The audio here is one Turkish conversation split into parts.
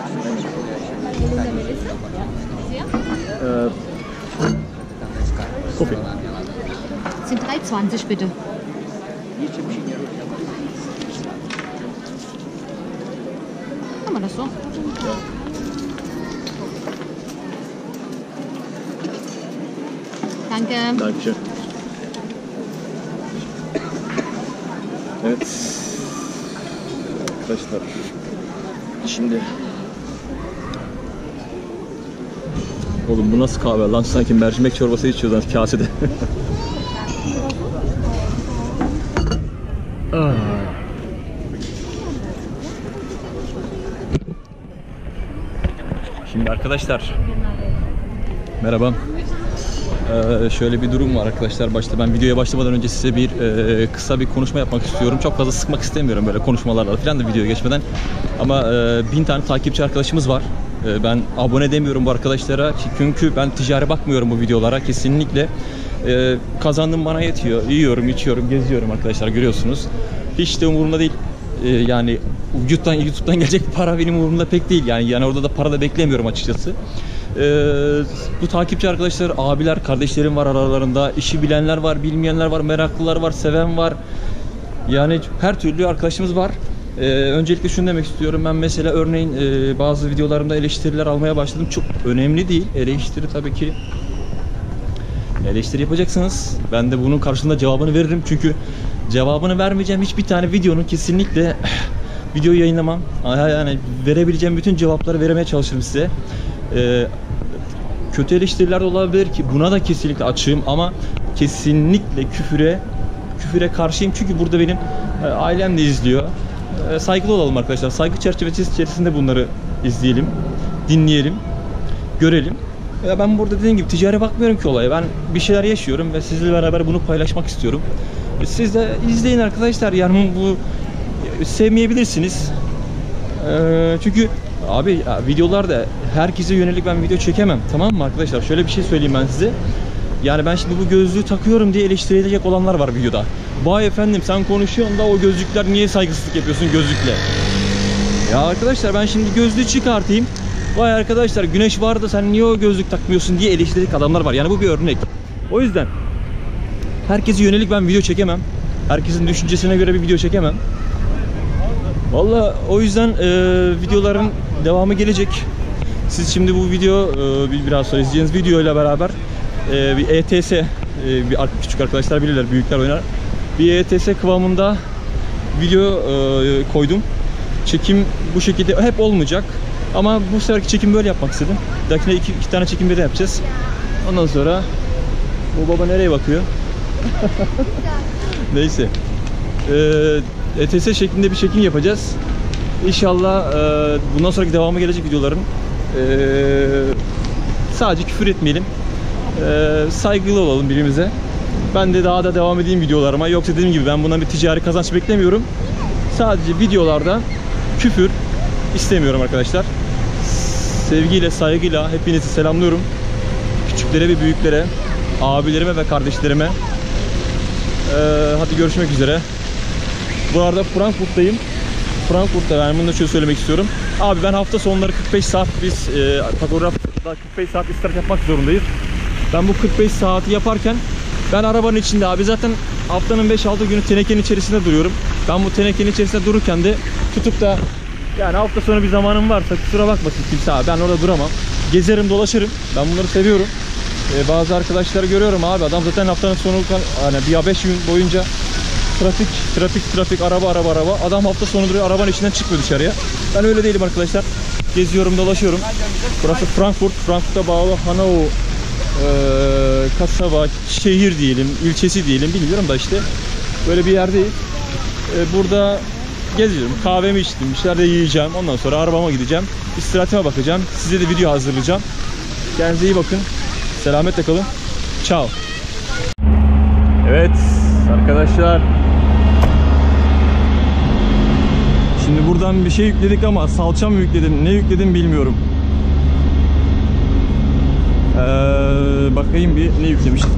Kaffee. Sind 3,20 bitte. Kann man das so? Ja. Danke. Dankeschön. Evet. Arkadaşlar. Şimdi. Oğlum bu nasıl kahve lan? Sanki mercimek çorbası içiyoruz kasede. Şimdi arkadaşlar. Merhaba. Şöyle bir durum var arkadaşlar. Ben videoya başlamadan önce size kısa bir konuşma yapmak istiyorum. Çok fazla sıkmak istemiyorum böyle konuşmalarla falan da videoya geçmeden. Ama 1000 tane takipçi arkadaşımız var. Ben abone demiyorum bu arkadaşlara. Çünkü ben ticari bakmıyorum bu videolara kesinlikle. Kazandığım bana yetiyor. Yiyorum, içiyorum, geziyorum arkadaşlar, görüyorsunuz. Hiç de umurumda değil. Yani YouTube'dan gelecek para benim umurumda pek değil. Yani orada da para da beklemiyorum açıkçası. Bu takipçi arkadaşlar, abiler, kardeşlerim var aralarında. İşi bilenler var, bilmeyenler var, meraklılar var, seven var. Yani her türlü arkadaşımız var. Öncelikle şunu demek istiyorum. Ben mesela örneğin bazı videolarımda eleştiriler almaya başladım. Çok önemli değil. Eleştiri tabii ki. Eleştiri yapacaksınız. Ben de bunun karşılığında cevabını veririm. Çünkü cevabını vermeyeceğim hiçbir tane videonun kesinlikle videoyu yayınlamam. Yani verebileceğim bütün cevapları vermeye çalışırım size. Kötü eleştiriler de olabilir ki buna da kesinlikle açığım ama kesinlikle küfüre karşıyım. Çünkü burada benim ailem de izliyor. Saygılı olalım arkadaşlar. Saygı çerçevesi içerisinde bunları izleyelim, dinleyelim, görelim. Ya ben burada dediğim gibi ticari bakmıyorum ki olaya. Ben bir şeyler yaşıyorum ve sizle beraber bunu paylaşmak istiyorum. Siz de izleyin arkadaşlar. Yani bu sevmeyebilirsiniz. Çünkü abi videolarda herkese yönelik ben video çekemem. Tamam mı arkadaşlar? Şöyle bir şey söyleyeyim ben size. Yani ben şimdi bu gözlüğü takıyorum diye eleştirilecek olanlar var videoda. Vay efendim sen konuşuyorsun da o gözlükler niye saygısızlık yapıyorsun gözlükle? Ya arkadaşlar ben şimdi gözlüğü çıkartayım. Vay arkadaşlar güneş var da sen niye o gözlük takmıyorsun diye eleştirecek adamlar var. Yani bu bir örnek. O yüzden herkese yönelik ben video çekemem. Herkesin düşüncesine göre bir video çekemem. Vallahi o yüzden videoların devamı gelecek. Siz şimdi bu video biraz sonra izleyeceğiniz videoyla beraber bir ETS, küçük arkadaşlar bilirler, büyükler oynar. Bir ETS kıvamında video koydum. Çekim bu şekilde hep olmayacak. Ama bu seferki çekim böyle yapmak istedim. Bir dahakine iki tane çekim de yapacağız. Ondan sonra bu baba nereye bakıyor? Neyse. ETS şeklinde bir çekim yapacağız. İnşallah bundan sonraki devamı gelecek videoların. Sadece küfür etmeyelim. Saygılı olalım birbirimize. Ben de daha da devam edeyim videolarıma. Yoksa dediğim gibi ben bundan bir ticari kazanç beklemiyorum. Sadece videolarda küfür istemiyorum arkadaşlar. Sevgiyle, saygıyla hepinizi selamlıyorum. Küçüklere ve büyüklere, abilerime ve kardeşlerime. Hadi görüşmek üzere. Bu arada Frankfurt'tayım. Frankfurt'ta ben bunu da şöyle söylemek istiyorum. Abi ben hafta sonları 45 saat biz fotoğrafta 45 saat istirahat yapmak zorundayız. Ben bu 45 saati yaparken ben arabanın içinde abi zaten haftanın 5-6 günü tenekenin içerisinde duruyorum. Ben bu tenekenin içerisinde dururken de tutup da yani hafta sonu bir zamanım varsa kusura bakmasın kimse abi, ben orada duramam. Gezerim dolaşırım. Ben bunları seviyorum. Bazı arkadaşları görüyorum abi, adam zaten haftanın sonu hani bir 5 gün boyunca trafik araba adam hafta sonu duruyor, arabanın içinden çıkmıyor dışarıya. Ben öyle değilim arkadaşlar. Geziyorum, dolaşıyorum. Burası Frankfurt. Frankfurt'a bağlı Hanau kasaba, şehir diyelim, ilçesi diyelim, bilmiyorum da işte böyle bir yerdeyiz. Burada geziyorum, kahvemi içtim, bir şeyler de yiyeceğim, ondan sonra arabama gideceğim, istirahatime bakacağım, size de video hazırlayacağım. Kendinize iyi bakın, selametle kalın, ciao. Evet arkadaşlar, şimdi buradan bir şey yükledik ama salça mı yükledim, ne yükledim bilmiyorum. Bakayım bir ne yüklemiştim.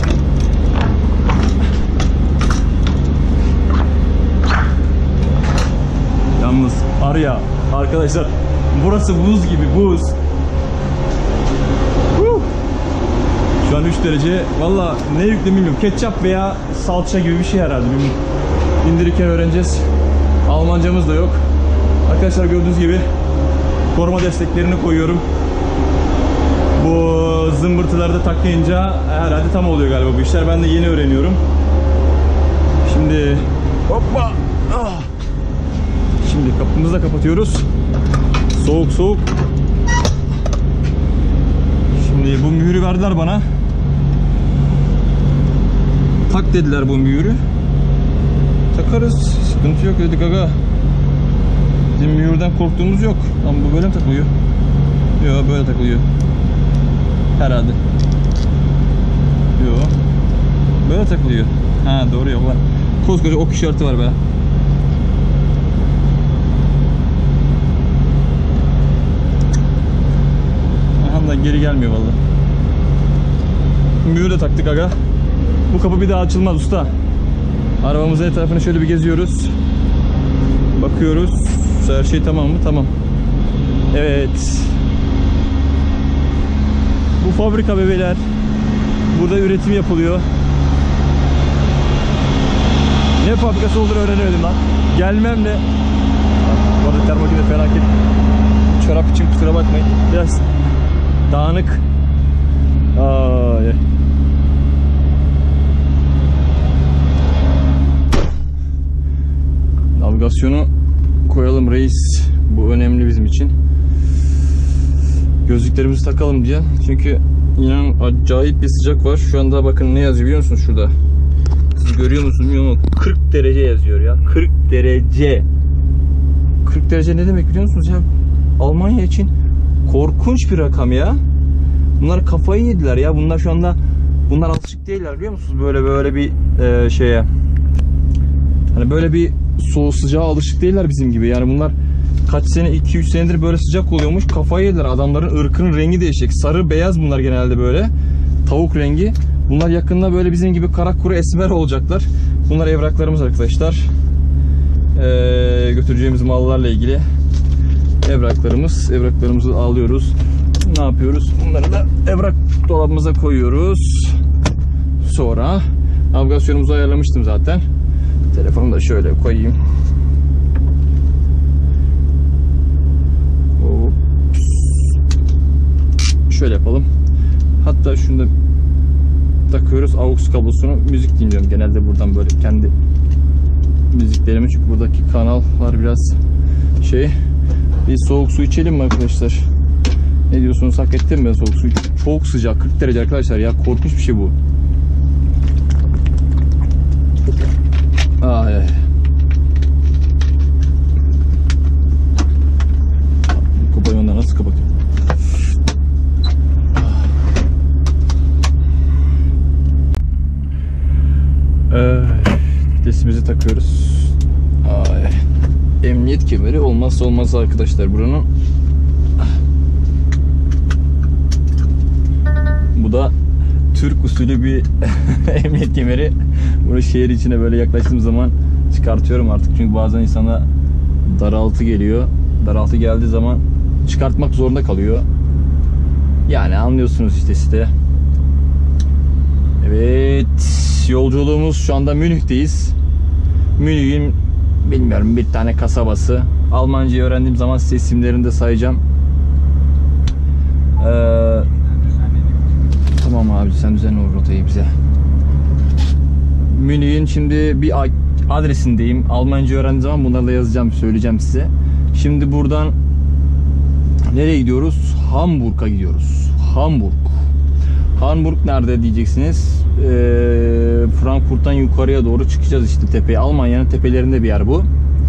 Yalnız var ya arkadaşlar, Burası buz gibi, buz. Şu an 3 derece. Valla ne yüklü bilmiyorum. Ketçap veya salça gibi bir şey herhalde. İndirirken öğreneceğiz. Almancamız da yok. Arkadaşlar gördüğünüz gibi koruma desteklerini koyuyorum. Bu zımbırtılarda taklayınca herhalde tam oluyor galiba bu işler. Ben de yeni öğreniyorum. Şimdi hoppa. Şimdi kapımızı da kapatıyoruz. Soğuk soğuk. Şimdi bu mühürü verdiler bana. Tak dediler bu mühürü. Takarız. Sıkıntı yok dedik aga. Bizim mühürden korktuğumuz yok. Ama bu böyle mi takılıyor? Yok, böyle takılıyor. Herhalde. Yok. Böyle takılıyor. Ha doğru, yok lan. Koskoca ok işareti var be. Aha da geri gelmiyor vallahi. Mühür de taktık aga. Bu kapı bir daha açılmaz usta. Arabamızın etrafını şöyle bir geziyoruz. Bakıyoruz. Her şey tamam mı? Tamam. Evet. Bu fabrika bebeler. Burada üretim yapılıyor. Ne fabrikası olduğunu öğrenemedim lan. Gelmemle. Bu arada termokide felaket. Çorap için kusura bakmayın. Biraz dağınık. Ay. Navigasyonu koyalım reis. Bu önemli bizim için. Gözlüklerimizi takalım diye. Çünkü inan acayip bir sıcak var. Şu anda bakın ne yazıyor biliyor musunuz şurada? Siz görüyor musunuz bilmiyorum ama 40 derece yazıyor ya. 40 derece. 40 derece ne demek biliyor musunuz ya? Almanya için korkunç bir rakam ya. Bunlar kafayı yediler ya. Bunlar şu anda alışık değiller biliyor musunuz? Böyle bir şeye. Hani böyle bir soğuk sıcağa alışık değiller bizim gibi. Yani bunlar kaç sene 2-3 senedir böyle sıcak oluyormuş. Kafayı yediler. Adamların ırkının rengi değişecek. Sarı beyaz bunlar genelde böyle. Tavuk rengi. Bunlar yakında böyle bizim gibi kara kuru esmer olacaklar. Bunlar evraklarımız arkadaşlar. Götüreceğimiz mallarla ilgili evraklarımız. Evraklarımızı alıyoruz. Ne yapıyoruz? Bunları da evrak dolabımıza koyuyoruz. Sonra navigasyonumuzu ayarlamıştım zaten. Telefonu da şöyle koyayım. Şöyle yapalım. Hatta şunu da takıyoruz. AUX kablosunu. Müzik dinliyorum genelde buradan böyle kendi müziklerimi. Çünkü buradaki kanallar biraz şey. Bir soğuk su içelim mi arkadaşlar? Ne diyorsunuz? Hak ettim mi soğuk su? Çok sıcak. 40 derece arkadaşlar ya. Korkunç bir şey bu. Ay. Kupayı ondan nasıl kapatayım? Vitesimizi takıyoruz. Ay. Emniyet kemeri olmazsa olmaz arkadaşlar buranın. Bu da Türk usulü bir emniyet kemeri. Bunu şehir içine böyle yaklaştığım zaman çıkartıyorum artık. Çünkü bazen insana daraltı geliyor. Daraltı geldiği zaman çıkartmak zorunda kalıyor. Yani anlıyorsunuz işte size. Evet. Yolculuğumuz şu anda Münih'teyiz. Münih'in bilmiyorum bir tane kasabası. Almancayı öğrendiğim zaman size isimlerini de sayacağım. Tamam abi sen düzenle o rotayı bize. Münih'in şimdi bir adresindeyim. Almanca öğrendiğim zaman bunları da yazacağım, söyleyeceğim size. Şimdi buradan nereye gidiyoruz? Hamburg'a gidiyoruz. Hamburg nerede diyeceksiniz? Frankfurt'tan yukarıya doğru çıkacağız işte tepeye. Almanya'nın tepelerinde bir yer bu.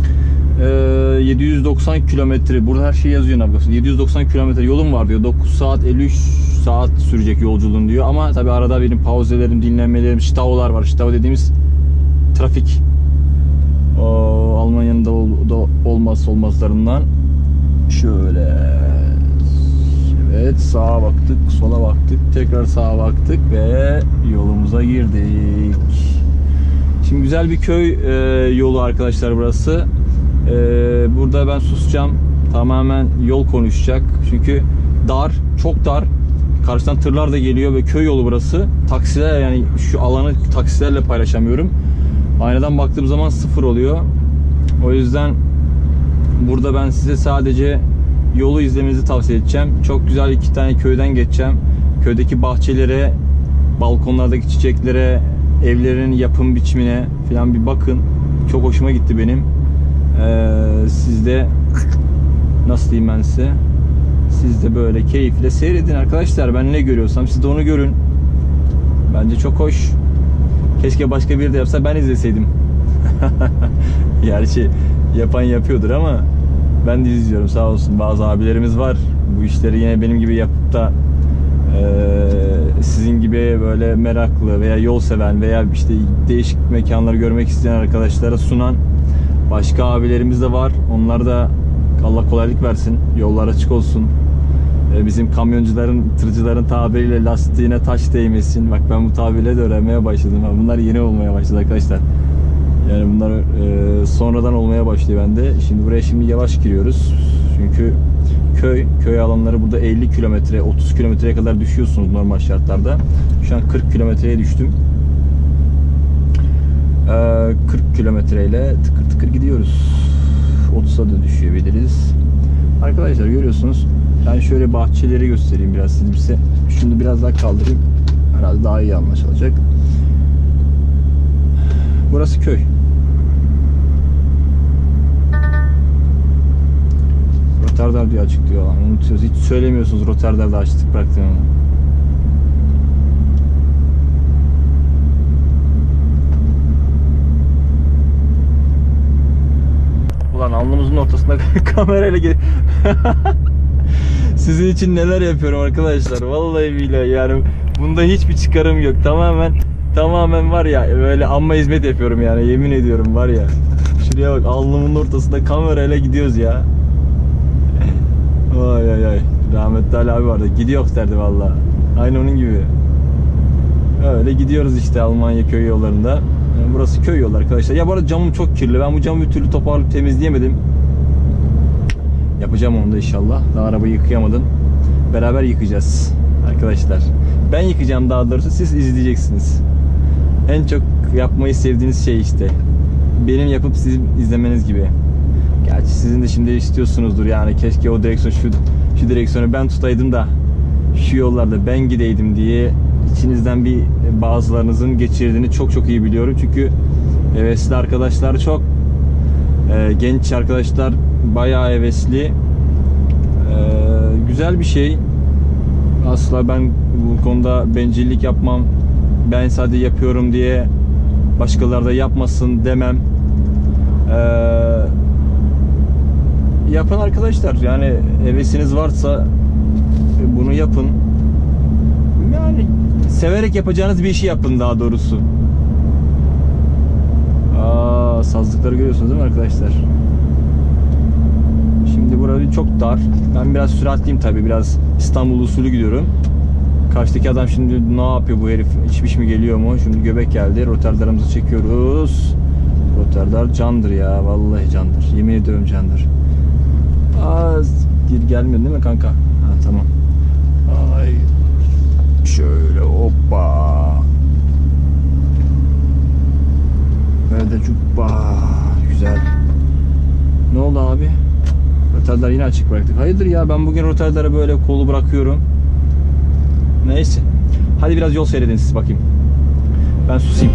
790 kilometre. Burada her şey yazıyor navigasyon. 790 kilometre yolum var diyor. 9 saat 53 saat sürecek yolculuğun diyor. Ama tabi arada benim pauzelerim, dinlenmelerim, Staular var. Stau dediğimiz trafik. Almanya'nın da olmazsa olmazlarından. Şöyle. Evet, sağa baktık, sola baktık, tekrar sağa baktık ve yolumuza girdik. Şimdi güzel bir köy yolu arkadaşlar burası. Burada ben susacağım. Tamamen yol konuşacak. Çünkü dar, çok dar. Karşıdan tırlar da geliyor ve köy yolu burası. Taksiler, yani şu alanı taksilerle paylaşamıyorum. Aynadan baktığım zaman sıfır oluyor. O yüzden burada ben size sadece yolu izlemenizi tavsiye edeceğim. Çok güzel 2 tane köyden geçeceğim. Köydeki bahçelere, balkonlardaki çiçeklere, evlerin yapım biçimine falan bir bakın. Çok hoşuma gitti benim. Siz de, nasıl diyeyim ben size, siz de böyle keyifle seyredin arkadaşlar. Ben ne görüyorsam siz de onu görün. Bence çok hoş. Keşke başka biri de yapsa, ben izleseydim. Gerçi yapan yapıyordur ama ben de izliyorum, sağ olsun. Bazı abilerimiz var bu işleri yine benim gibi yapıp da sizin gibi böyle meraklı veya yol seven veya işte değişik mekanları görmek isteyen arkadaşlara sunan başka abilerimiz de var. Onlar da Allah kolaylık versin, yollar açık olsun. Bizim kamyoncuların, tırcıların tabiriyle lastiğine taş değmesin. Bak ben bu tabirle de öğrenmeye başladım. Bunlar yeni olmaya başladı arkadaşlar. Yani bunlar sonradan olmaya başlıyor bende. Şimdi buraya yavaş giriyoruz. Çünkü köy alanları burada 50 kilometre, 30 kilometreye kadar düşüyorsunuz normal şartlarda. Şu an 40 kilometreye düştüm. 40 kilometreyle tıkır tıkır gidiyoruz. 30'a da düşebiliriz. Arkadaşlar görüyorsunuz. Ben şöyle bahçeleri göstereyim biraz size. Şunu biraz daha kaldırayım. Herhalde daha iyi anlaşılacak. Burası köy. Rotterdam diye açık diyor lan. Unutuyoruz. Hiç söylemiyorsunuz Rotterdam'da açtık bıraktığını. Ulan alnımızın ortasında kamerayla sizin için neler yapıyorum arkadaşlar. Vallahi billahi yani bunda hiçbir çıkarım yok. Tamamen var ya böyle amma hizmet yapıyorum yani, yemin ediyorum var ya. Şuraya bak, alnımın ortasında kamerayla gidiyoruz ya. Ay ay ay. Rahmetli Ali abi vardı. Gidiyor derdi vallahi. Aynı onun gibi. Öyle gidiyoruz işte Almanya köy yollarında. Yani burası köy yolu arkadaşlar. Ya bu arada camım çok kirli. Ben bu camı bir türlü toparlayıp temizleyemedim. Yapacağım onu da inşallah. Daha arabayı yıkayamadım. Beraber yıkayacağız arkadaşlar. Ben yıkayacağım daha doğrusu. Siz izleyeceksiniz. En çok yapmayı sevdiğiniz şey işte. Benim yapıp sizin izlemeniz gibi. Gerçi sizin de şimdi istiyorsunuzdur yani, keşke o direksiyon şu direksiyonu ben tutaydım da şu yollarda ben gideydim diye içinizden bazılarınızın geçirdiğini çok iyi biliyorum. Çünkü hevesli arkadaşlar çok, genç arkadaşlar bayağı hevesli. Güzel bir şey. Asla ben bu konuda bencillik yapmam. Ben sadece yapıyorum diye başkaları da yapmasın demem. Yapın arkadaşlar, yani hevesiniz varsa bunu yapın. Yani severek yapacağınız bir işi yapın daha doğrusu. Sazlıkları görüyorsunuz değil mi arkadaşlar? Şimdi burası çok dar. Ben biraz süratliyim tabi, biraz İstanbul usulü gidiyorum. Karşıdaki adam şimdi ne yapıyor bu herif? İçmiş mi geliyor mu? Şimdi göbek geldi. Rotterdam'ımızı çekiyoruz. Rotterdam candır ya. Vallahi candır. Yemin ediyorum candır. Gelmiyor değil mi kanka? Ha tamam. Ay. Şöyle hoppa. Böyle cuppa. Güzel. Ne oldu abi? Rotterdam'ı yine açık bıraktık. Hayırdır ya, ben bugün Rotterdam'a böyle kolu bırakıyorum. Neyse. Hadi biraz yol seyredin siz bakayım. Ben susayım.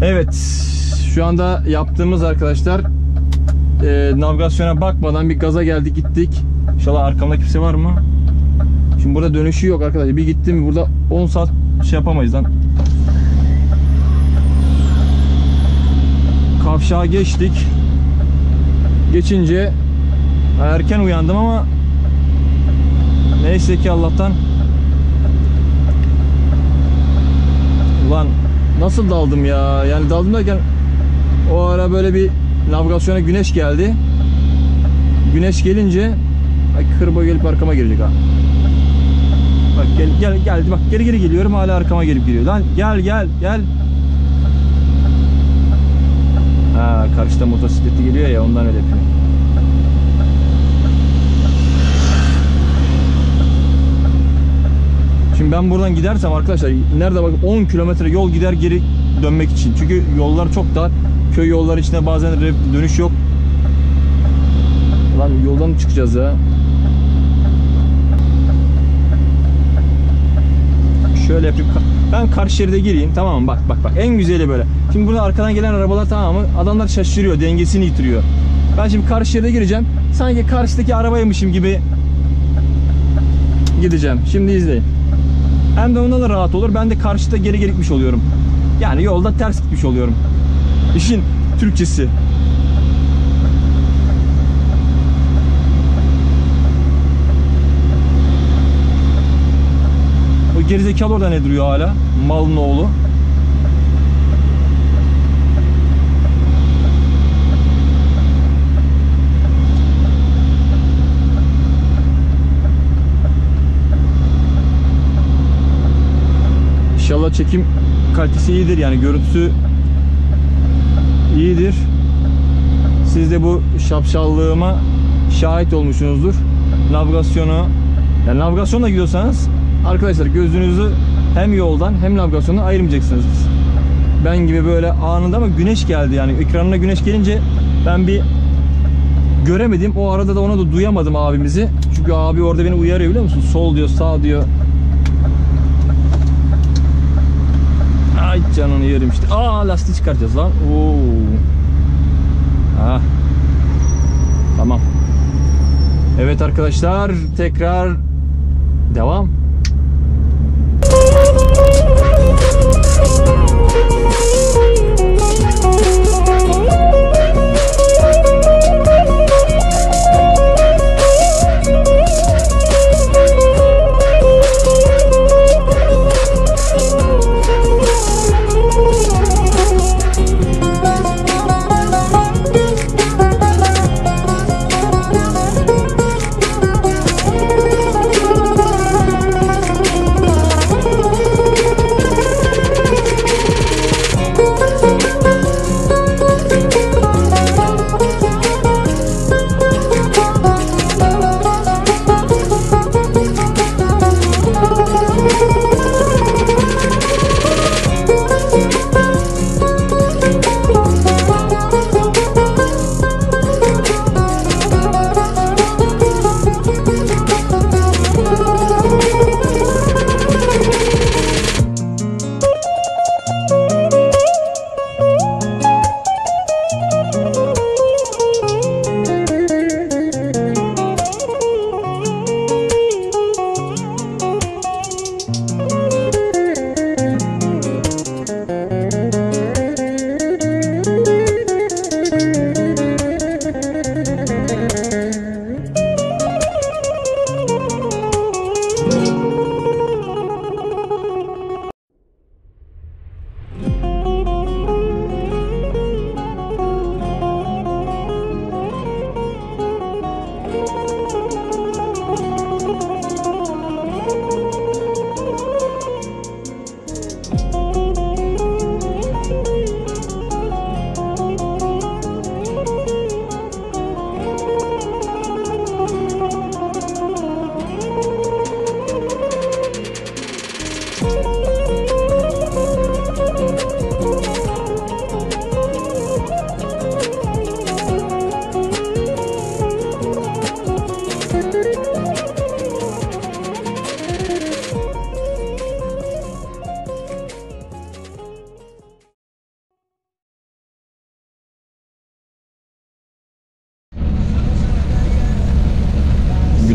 Evet, şu anda yaptığımız arkadaşlar navigasyona bakmadan bir gaza geldik gittik. İnşallah arkamda kimse var mı? Şimdi burada dönüşü yok arkadaşlar. Bir gittim burada 10 saat şey yapamayız lan. Kavşağa geçtik. Geçince erken uyandım ama neyse ki Allah'tan. Ulan nasıl daldım ya? Yani daldım derken o ara böyle bir navigasyona güneş geldi. Güneş gelince kırba gelip arkama gelecek ha. Bak geldi bak geri geliyorum hala arkama gelip geliyor. Lan gel. Ha karşıda motosikletli geliyor ya ondan öyle yapıyor. Şimdi ben buradan gidersem arkadaşlar nerede bak 10 kilometre yol gider geri dönmek için. Çünkü yollar çok dar. Köy yolları içinde bazen dönüş yok. Lan yoldan mı çıkacağız ya? Şöyle yapayım. Ben karşı şeride gireyim tamam mı? Bak en güzeli böyle. Şimdi burada arkadan gelen arabalar tamam mı? Adamlar şaşırıyor, dengesini yitiriyor. Ben şimdi karşı şeride gireceğim. Sanki karşıdaki arabaymışım gibi gideceğim. Şimdi izleyin. Hem de ona da rahat olur. Ben de karşıda geri gitmiş oluyorum. Yani yolda ters gitmiş oluyorum. İşin Türkçesi. O gerizekalı orada ne duruyor hala? Malın oğlu. İnşallah çekim kalitesi iyidir yani görüntüsü iyidir. Siz de bu şapşallığıma şahit olmuşsunuzdur. Navigasyonla gidiyorsanız arkadaşlar gözünüzü hem yoldan hem navigasyondan ayırmayacaksınız. Ben gibi böyle anında ama güneş geldi yani ekranına güneş gelince ben bir göremedim. O arada da ona da duyamadım abimizi. Çünkü abi orada beni uyarıyor biliyor musun? Sol diyor, sağ diyor. Ay canını yerim işte. Aa lastiği çıkartacağız lan. Oo. Ah. Tamam. Evet arkadaşlar tekrar devam.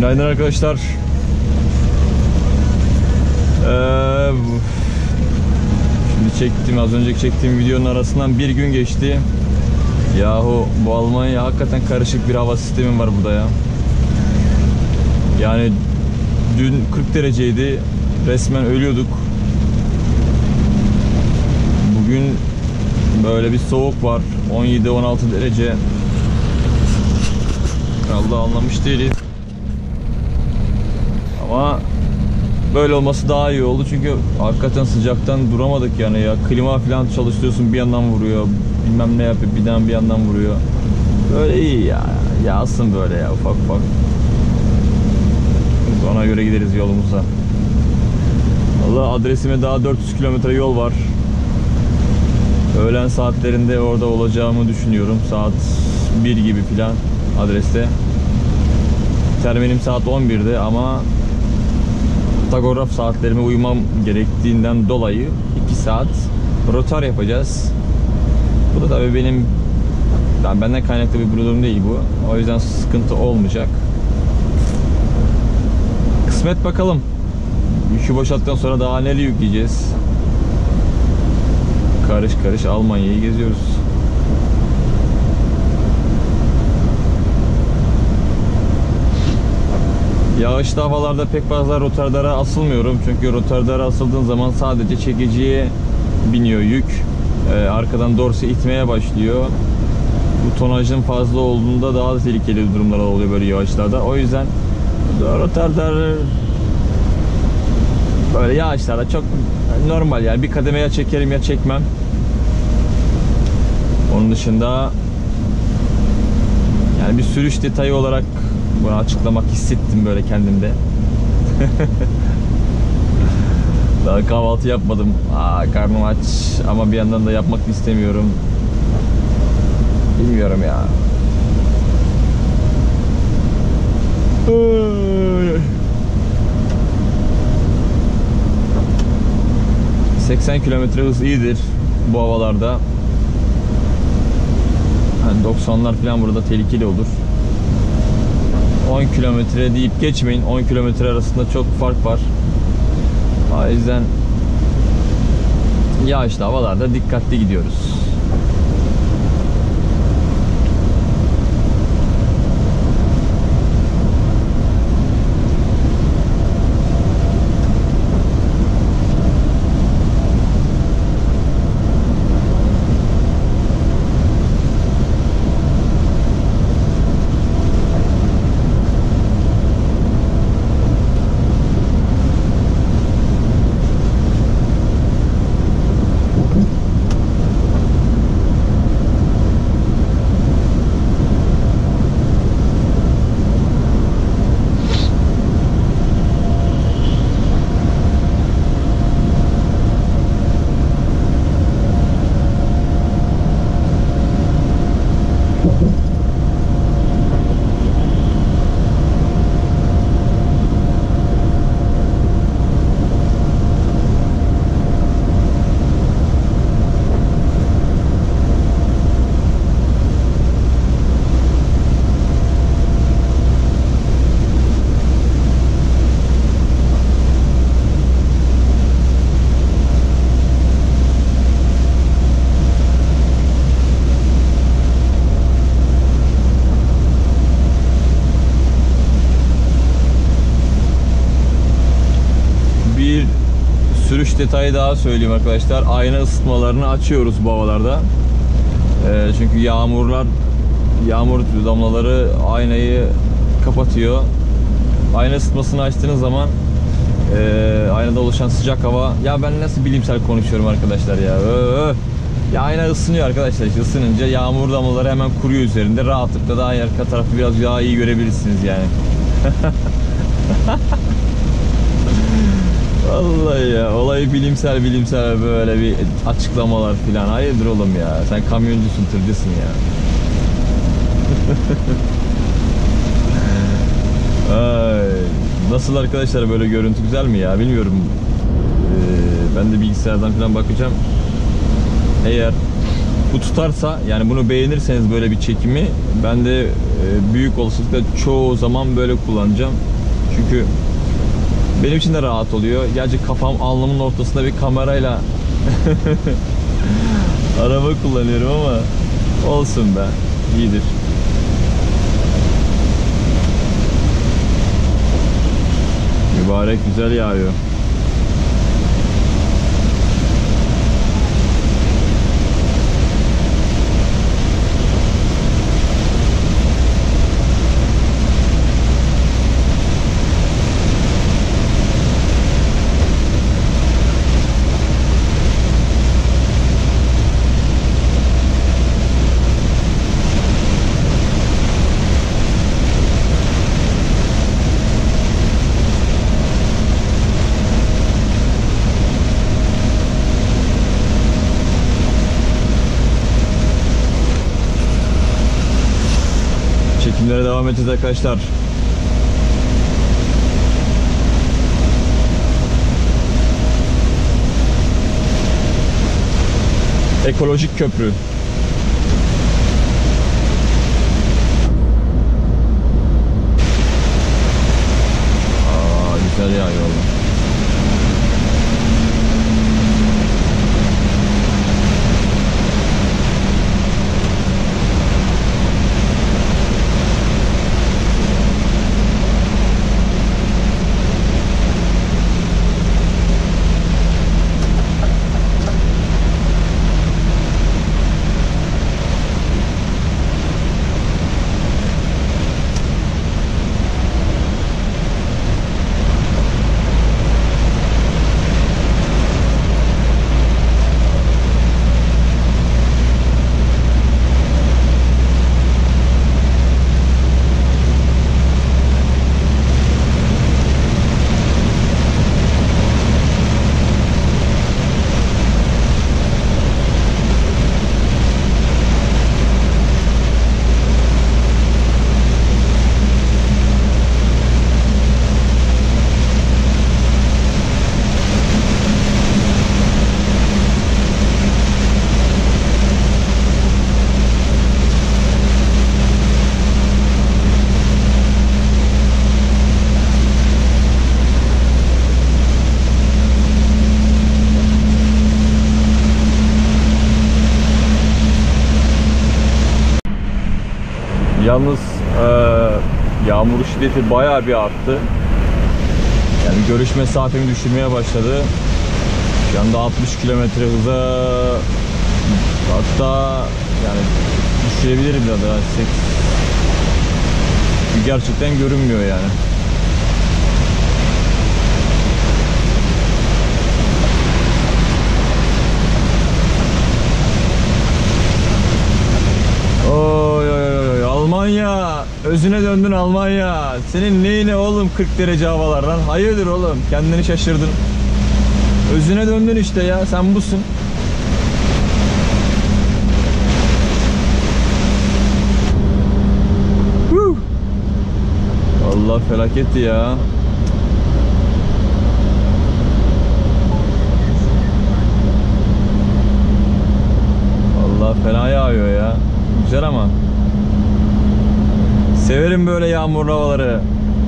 Günaydın arkadaşlar. Şimdi az önceki çektiğim videonun arasından bir gün geçti. Yahu bu Almanya hakikaten karışık bir hava sistemi var burada ya. Yani dün 40 dereceydi. Resmen ölüyorduk. Bugün böyle bir soğuk var. 17-16 derece. Vallahi anlamış değiliz. Ama böyle olması daha iyi oldu çünkü hakikaten sıcaktan duramadık yani ya. Klima falan çalıştırıyorsun, bir yandan vuruyor. Bilmem ne yapıyor, bir yandan vuruyor. Böyle iyi ya. Yağsın böyle ya, ufak ufak. Biz ona göre gideriz yolumuza. Vallahi adresime daha 400 kilometre yol var. Öğlen saatlerinde orada olacağımı düşünüyorum. Saat 1 gibi falan adreste. Terminim saat 11'de ama tagograf saatlerime uymam gerektiğinden dolayı 2 saat rotar yapacağız. Bu da tabii benden kaynaklı bir durum değil bu. O yüzden sıkıntı olmayacak. Kısmet bakalım. Yükü boşalttıktan sonra daha neler yükleyeceğiz. Karış karış Almanya'yı geziyoruz. Yağışlı havalarda pek fazla rotardara asılmıyorum. Çünkü rotardara asıldığın zaman sadece çekiciye biniyor yük. Arkadan dorse itmeye başlıyor. Bu tonajın fazla olduğunda daha da tehlikeli durumlar oluyor böyle yağışlarda. O yüzden rotardar böyle yağışlarda çok normal yani, bir kademe ya çekerim ya çekmem. Onun dışında yani bir sürüş detayı olarak bunu açıklamak hissettim böyle kendimde. Daha kahvaltı yapmadım. Karnım aç ama bir yandan da yapmak istemiyorum. Bilmiyorum ya. 80 kilometre hız iyidir bu havalarda. Yani 90'lar falan burada tehlikeli olur. 10 kilometre deyip geçmeyin. 10 kilometre arasında çok fark var. O yüzden yağışlı havalarda dikkatli gidiyoruz. Sürüş detayı daha söyleyeyim arkadaşlar. Ayna ısıtmalarını açıyoruz bu havalarda. Çünkü yağmur damlaları aynayı kapatıyor. Ayna ısıtmasını açtığınız zaman aynada oluşan sıcak hava, ya ben nasıl bilimsel konuşuyorum arkadaşlar ya. Ya ayna ısınıyor arkadaşlar, işte ısınınca yağmur damlaları hemen kuruyor üzerinde. Rahatlıkla daha arka tarafı biraz daha iyi görebilirsiniz yani. Vallahi ya, olayı bilimsel böyle bir açıklamalar filan. Hayırdır oğlum ya, sen kamyoncusun, tırcısın ya. Ay, nasıl arkadaşlar, böyle görüntü güzel mi ya, bilmiyorum. Ben de bilgisayardan filan bakacağım. Eğer bu tutarsa, yani bunu beğenirseniz böyle bir çekimi, ben de büyük olasılıkla çoğu zaman böyle kullanacağım. Çünkü benim için de rahat oluyor. Gerçi kafam alnımın ortasında bir kamerayla araba kullanıyorum ama olsun be, iyidir. Mübarek güzel yağıyor. Çekimlere devam edeceğiz arkadaşlar. Ekolojik köprü. Güzel yağıyor valla. Yalnız yağmur şiddeti bayağı bir arttı. Yani görüş mesafemi düşürmeye başladı. Şu anda 60 kilometre hıza, hatta yani düşürebilirim ya da 8. Gerçekten görünmüyor yani. Oy oy oy, Almanya, özüne döndün Almanya. Senin neyine oğlum 40 derece havalardan? Hayırdır oğlum, kendini şaşırdın. Özüne döndün işte ya, sen busun. Allah felaketti ya. Allah fena yağıyor ya. Güzel ama. Severim böyle yağmurlu havaları.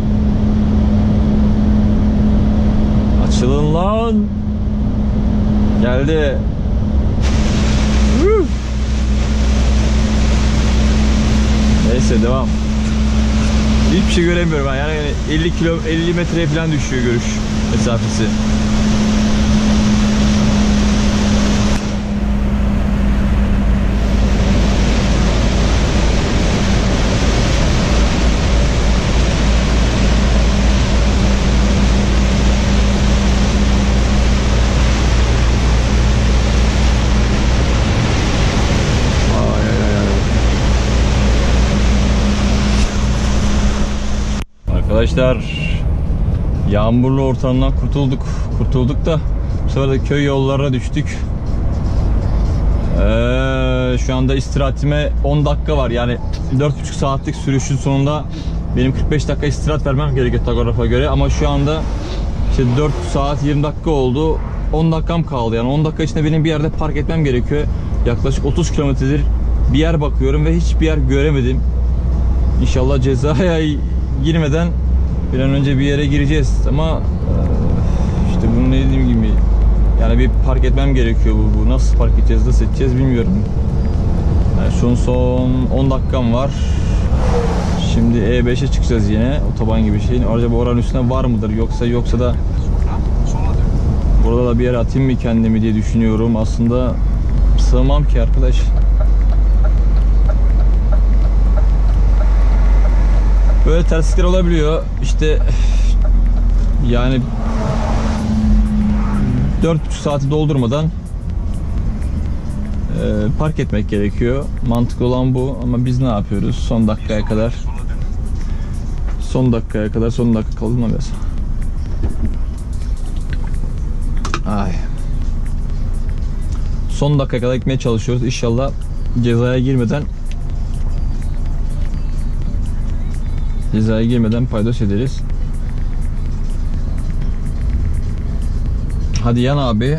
Açılın lan. Geldi. Neyse devam. Hiçbir şey göremiyorum ben. Yani 50 metreye falan düşüyor görüş mesafesi. Arkadaşlar, yağmurlu ortamdan kurtulduk da bu sefer de köy yollarına düştük. Şu anda istirahatime 10 dakika var, yani 4,5 saatlik sürüşün sonunda benim 45 dakika istirahat vermem gerekiyor takografa göre, ama şu anda işte 4 saat 20 dakika oldu, 10 dakikam kaldı. Yani 10 dakika içinde benim bir yerde park etmem gerekiyor. Yaklaşık 30 kilometredir bir yer bakıyorum ve hiçbir yer göremedim. İnşallah cezaya girmeden bir an önce bir yere gireceğiz ama işte bunu dediğim gibi yani bir park etmem gerekiyor. Bu nasıl park edeceğiz, nasıl edeceğiz bilmiyorum. Yani son 10 dakikam var. Şimdi E5'e çıkacağız yine, otoban gibi şeyin. Acaba oranın üstüne var mıdır, yoksa da burada da bir yere atayım mı kendimi diye düşünüyorum. Aslında sığmam ki arkadaş. Böyle terslikler olabiliyor. İşte yani 4,5 saati doldurmadan park etmek gerekiyor. Mantıklı olan bu ama biz ne yapıyoruz? Son dakika kaldı mı biraz? Ay. Son dakika kadar gitmeye çalışıyoruz. İnşallah cezaya girmeden paydos ederiz. Hadi yan abi.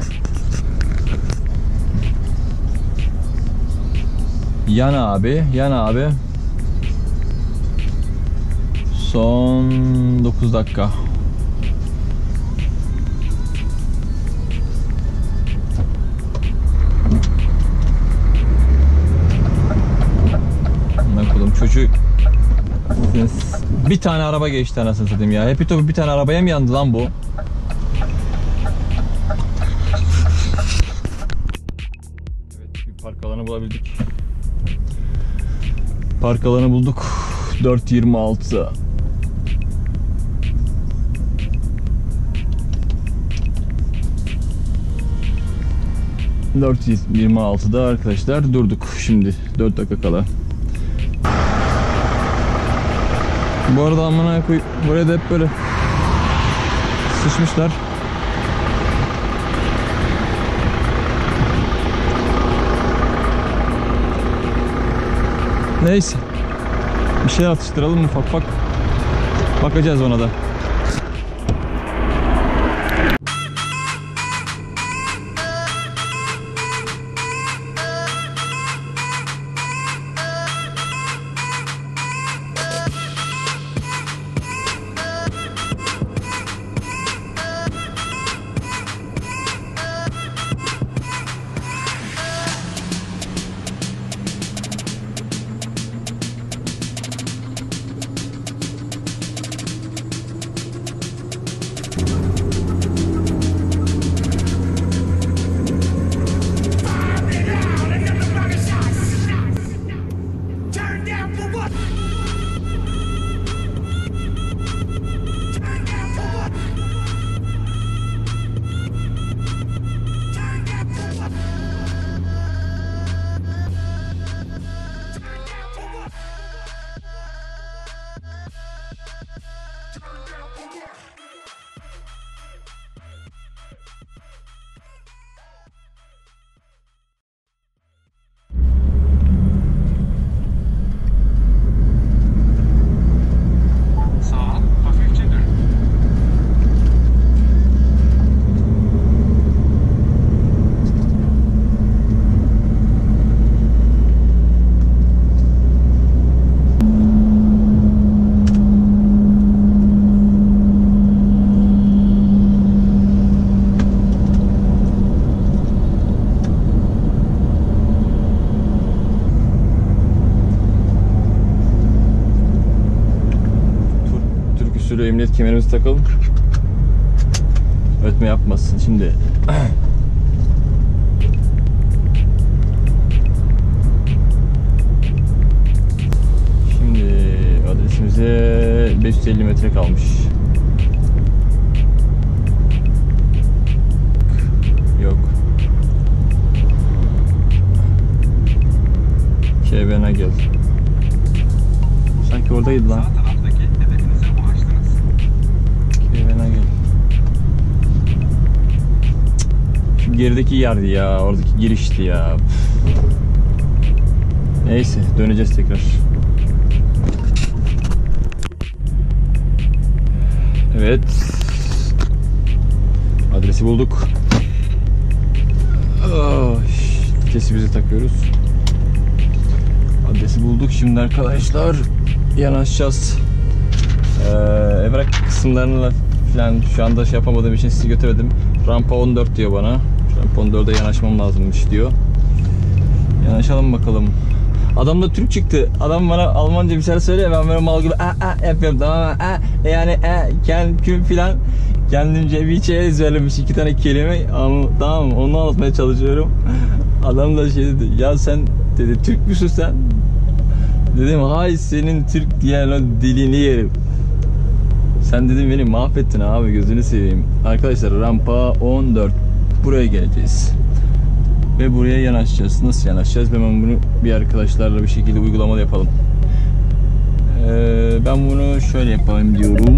Yan abi. Son 9 dakika. Çocuk bir tane araba geçti anasını satayım ya. Hepi topu bir tane arabaya mı yandı lan bu? Evet, bir park alanı bulabildik. Park alanı bulduk. 4.26. ...4.26'da arkadaşlar durduk. Şimdi 4 dakika kala. Bu arada amına koy, buraya da hep böyle sıçmışlar. Neyse. Bir şey atıştıralım ufak. Bakacağız ona da. Emniyet kemerimizi takalım. Ötme yapmasın şimdi. Şimdi adresimize 550 metre kalmış. Yok. Kevena gel. Sanki oradaydı lan. Gerideki yerdi ya, oradaki girişti ya. Neyse, döneceğiz tekrar. Evet. Adresi bulduk. Oh, Vitesimizi takıyoruz. Adresi bulduk şimdi arkadaşlar. Yanaşacağız. Evrak kısımlarına falan şu anda şey yapamadığım için sizi götüremedim. Rampa 14 diyor bana. Rampa 14'e yanaşmam lazımmış diyor. Yanaşalım bakalım. Adam da Türk çıktı. Adam bana Almanca bir şeyler söylüyor. Ben böyle mal gibi yapıyorum, tamam mı? Yani küm filan. Kendimce bir şey ezberlemiş 2 tane kelime. Ama tamam, onu anlatmaya çalışıyorum. Adam da şey dedi. Ya sen dedi, Türk müsün sen? Dedim hay senin Türk diyen o dilini yerim. Sen dedim beni mahvettin abi, gözünü seveyim. Arkadaşlar rampa 14. Buraya geleceğiz. Ve buraya yanaşacağız. Nasıl yanaşacağız? Hemen bunu bir arkadaşlarla bir şekilde uygulamalı yapalım. Ben bunu şöyle yapalım diyorum.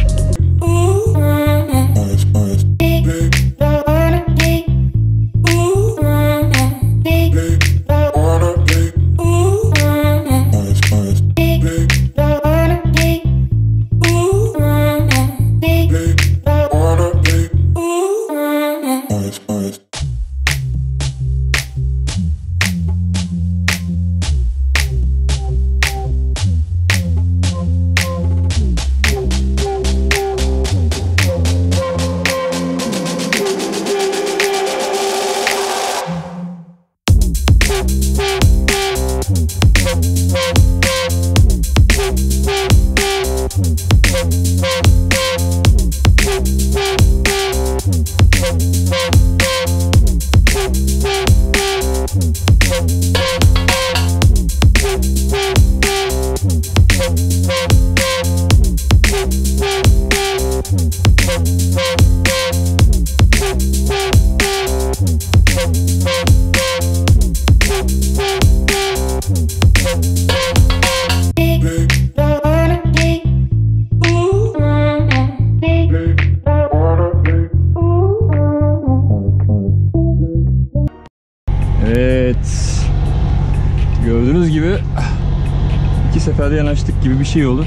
Evet. Gördüğünüz gibi 2 seferde yanaştık gibi bir şey oldu.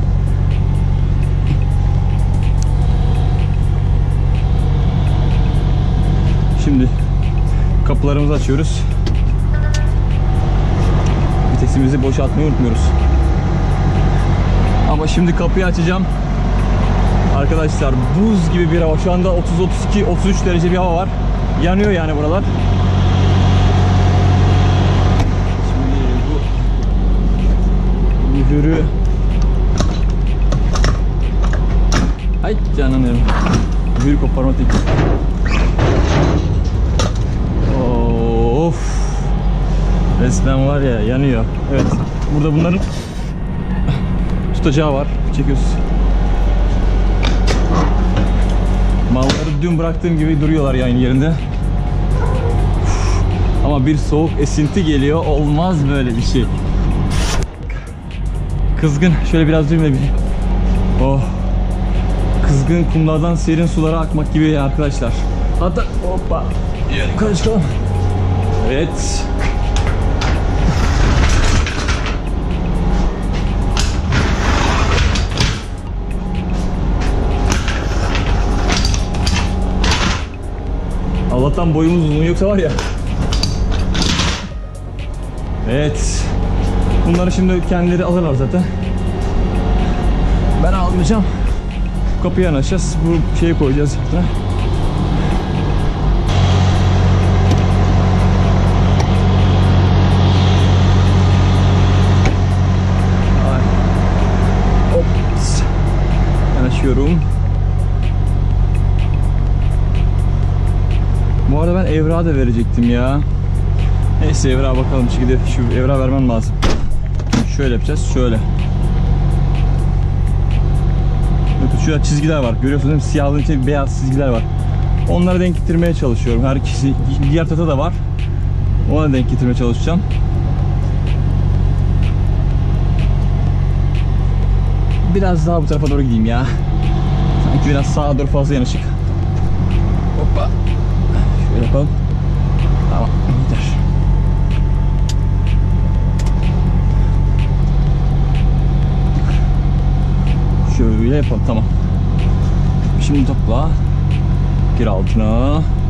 Şimdi kapılarımızı açıyoruz. Vitesimizi boşaltmayı unutmuyoruz. Ama şimdi kapıyı açacağım. Arkadaşlar buz gibi bir hava. Şu anda 30-32-33 derece bir hava var. Yanıyor yani buralar. Şimdi bu mühürü... Ay canım. Mühürü koparma tekniği. Of. Resmen var ya, yanıyor. Evet. Burada bunların tutacağı var. Çekiyoruz. Malları dün bıraktığım gibi duruyorlar yani yerinde. Ama bir soğuk esinti geliyor. Olmaz böyle bir şey. Kızgın. Şöyle biraz düğümle bir. Oh. Kızgın kumlardan serin sulara akmak gibi ya arkadaşlar. Hatta hoppa. Yukarı çıkalım. Evet. Allah'tan boyumuz uzun, yoksa var ya. Evet. Bunları şimdi kendileri alırlar zaten. Ben almayacağım. Kapıya yanaşacağız. Bu şeyi koyacağız zaten. Ops. Yanaşıyorum. Bu arada ben evrağı da verecektim ya. Neyse evrağa bakalım. Şimdi şu evrağı vermem lazım. Şöyle yapacağız. Şöyle. Bakın şurada çizgiler var. Görüyorsunuz değil mi? Siyahlığın içinde beyaz çizgiler var. Onlara denk getirmeye çalışıyorum. Herkesi diğer tata da var. Ona denk getirmeye çalışacağım. Biraz daha bu tarafa doğru gideyim ya. Sanki biraz sağa doğru fazla yanaşık. Hoppa. Şöyle yapalım. Tamam. Yeter. Şöyle yapalım. Tamam. Şimdi topla. Gir altına.